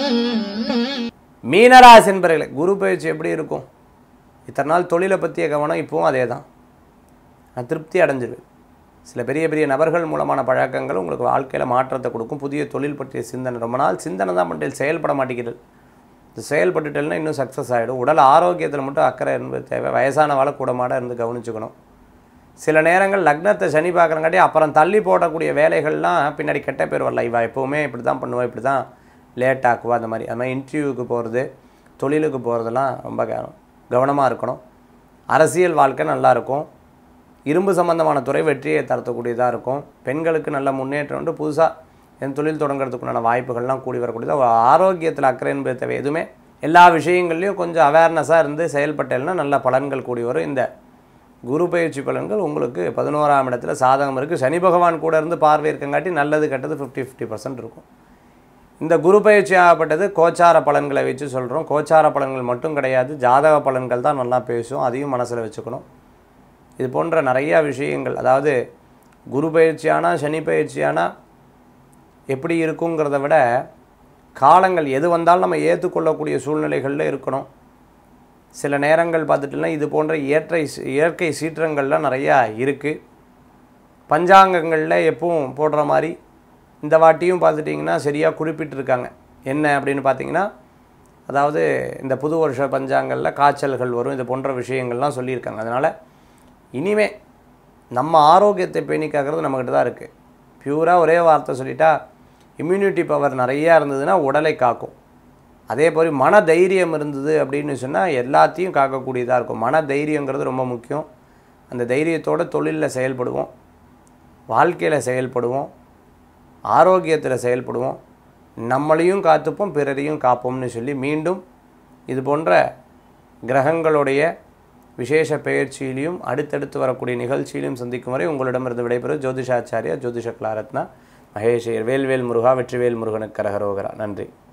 மீனராசி என்பவர்களே, குரு பயிற்சி எப்படி இருக்கும்? இத்தனை நாள் தொழிலை பற்றிய கவனம், இப்போவும் அதே தான். நான் திருப்தி அடைஞ்சிருவேன். சில பெரிய பெரிய நபர்கள் மூலமான பழக்கங்கள் உங்களுக்கு வாழ்க்கையில் மாற்றத்தை கொடுக்கும். புதிய தொழில் பற்றிய சிந்தனை, ரொம்ப நாள் சிந்தனை தான் பண்ணிட்டு செயல்பட மாட்டேங்கிறது. இது செயல்பட்டுட்டேன்னா இன்னும் சக்ஸஸ் ஆகிடும். உடல் ஆரோக்கியத்தில் மட்டும் அக்கறை என்பது தேவை. வயசானவாழ கூடமாட இருந்து கவனிச்சுக்கணும். சில நேரங்கள் லக்னத்தை சனி பார்க்குறங்காட்டி அப்புறம் தள்ளி போடக்கூடிய வேலைகள்லாம் பின்னாடி கெட்ட பேர் வரல. இவா எப்போவுமே இப்படி தான் பண்ணுவா, இப்படி தான் லேட் ஆக்குவா, அந்த மாதிரி. அது மாதிரி இன்டர்வியூவுக்கு போகிறது, தொழிலுக்கு போகிறதெல்லாம் ரொம்ப கவனமாக இருக்கணும். அரசியல் வாழ்க்கை நல்லாயிருக்கும். இரும்பு சம்பந்தமான துறை வெற்றியை தரக்கூடியதாக இருக்கும். பெண்களுக்கு நல்ல முன்னேற்றம் உண்டு. புதுசாக என் தொழில் தொடங்குறதுக்குண்டான வாய்ப்புகள்லாம் கூடி வரக்கூடியதாக. ஆரோக்கியத்தில் அக்கறை என்பது தேவை. எதுவுமே எல்லா விஷயங்கள்லையும் கொஞ்சம் அவேர்னஸாக இருந்து செயல்பட்டேன்னா நல்ல பலன்கள் கூடி வரும். இந்த குரு பயிற்சி பலன்கள் உங்களுக்கு 11ஆம் இடத்துல சாதகம் இருக்குது. சனி பகவான் கூட இருந்து பார்வை இருக்கங்காட்டி நல்லது கெட்டது 50-50% இருக்கும். இந்த குரு பயிற்சி ஆகப்பட்டது கோச்சார பலன்களை வச்சு சொல்கிறோம். கோச்சார பலன்கள் மட்டும் கிடையாது, ஜாதக பலன்கள் தான் நல்லா பேசும். அதையும் மனசில் வச்சுக்கணும். இது போன்ற நிறையா விஷயங்கள், அதாவது குரு பயிற்சியானா சனி பயிற்சியானா எப்படி இருக்குங்கிறத விட காலங்கள் எது வந்தாலும் நம்ம ஏற்றுக்கொள்ளக்கூடிய சூழ்நிலைகளில் இருக்கணும். சில நேரங்கள் பார்த்துட்டுலாம் இது போன்ற இயற்கை சீற்றங்கள்லாம் நிறையா இருக்குது. பஞ்சாங்கங்களில் எப்பவும் போடுற மாதிரி இந்த வாட்டியும் பார்த்துட்டிங்கன்னா சரியாக குறிப்பிட்டிருக்காங்க. என்ன அப்படின்னு பார்த்தீங்கன்னா, அதாவது இந்த புது வருஷ பஞ்சாங்கங்களில் காய்ச்சல்கள் வரும், இது போன்ற விஷயங்கள்லாம் சொல்லியிருக்காங்க. அதனால் இனிமே நம்ம ஆரோக்கியத்தை பேணி காக்கிறது நம்மக்கிட்ட தான் இருக்குது. பியூராக ஒரே வார்த்தை சொல்லிட்டா, இம்யூனிட்டி பவர் நிறையா இருந்ததுன்னா உடலை காக்கும். அதே போல் மன தைரியம் இருந்தது அப்படின்னு சொன்னால் எல்லாத்தையும் காக்கக்கூடியதாக இருக்கும். மன தைரியங்கிறது ரொம்ப முக்கியம். அந்த தைரியத்தோடு தொழிலில் செயல்படுவோம், வாழ்க்கையில் செயல்படுவோம், ஆரோக்கியத்தில் செயல்படுவோம், நம்மளையும் காத்துப்போம், பிறரையும் காப்போம்னு சொல்லி மீண்டும் இது போன்ற கிரகங்களுடைய விசேஷ பயிற்சியிலையும் அடுத்தடுத்து வரக்கூடிய நிகழ்ச்சியிலையும் சந்திக்கும் வரை உங்களிடமிருந்து விடைபெறும் ஜோதிஷாச்சாரியா ஜோதிஷ கலாரத்னா மகேஷ். வேல்வேல் முருகா, வெற்றிவேல் முருகனுக்கு கரகரோகரா. நன்றி.